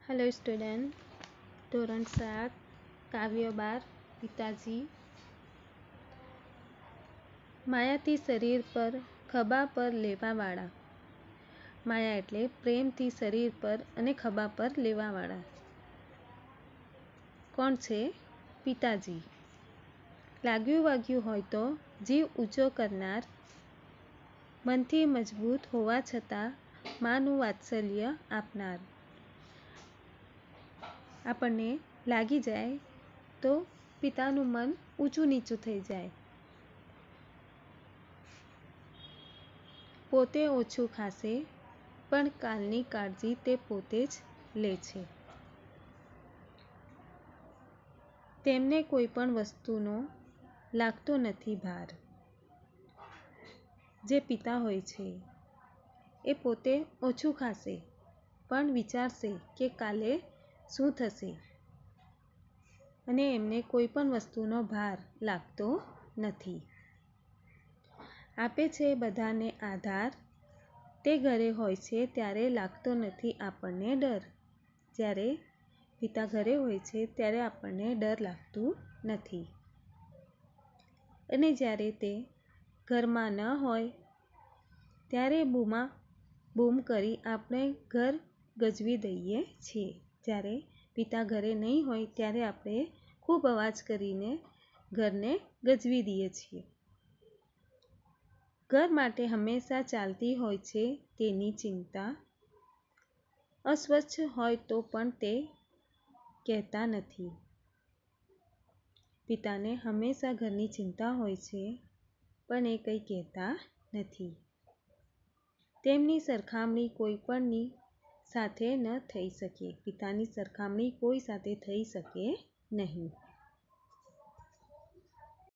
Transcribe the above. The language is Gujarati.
हेलो स्टूडेंट, ધોરણ 7 કાવ્ય 12 પિતાજી। માયાથી શરીર પર ખભા પર લેવાવાળા। માયા એટલે પ્રેમથી શરીર પર અને ખભા પર લેવાવાળા કોણ છે? પિતાજી। લાગ્યું વાગ્યું હોય તો જીવ ઊંચો કરનાર, મનથી મજબૂત હોવા છતાં માનું વાત્સલ્ય આપનાર। આપણને લાગી જાય તો પિતાનું મન ઊંચું નીચું થઈ જાય। પોતે ઓછું ખાશે પણ કાલની કાળજી તે પોતે જ લે છે। તેમને કોઈ પણ વસ્તુનો લાગતો નથી ભાર। જે પિતા હોય છે એ પોતે ઓછું ખાશે પણ વિચારશે કે કાલે શું થશે, અને એમને કોઈ પણ વસ્તુનો ભાર લાગતો નથી। આપે છે બધાને આધાર, તે ઘરે હોય છે ત્યારે લાગતો નથી આપણને ડર। જ્યારે પિતા ઘરે હોય છે ત્યારે આપણને ડર લાગતું નથી, અને જ્યારે તે ઘરમાં ન હોય ત્યારે બૂમ કરી આપણે ઘર ગજવી દઈએ છીએ। જ્યારે પિતા ઘરે નહીં હોય ત્યારે આપણે ખૂબ અવાજ કરીને ઘરને ગજવી દઈએ છીએ। ઘર માટે હંમેશા ચાલતી હોય છે તેની ચિંતા, અસ્વચ્છ હોય તો પણ તે કહેતા નથી। પિતાને હંમેશા ઘરની ચિંતા હોય છે પણ એ કંઈ કહેતા નથી। તેમની સરખામણી કોઈ પણની સાથે ન થઈ શકે। પિતાની સરખામણી કોઈ સાથે થઈ શકે નહીં।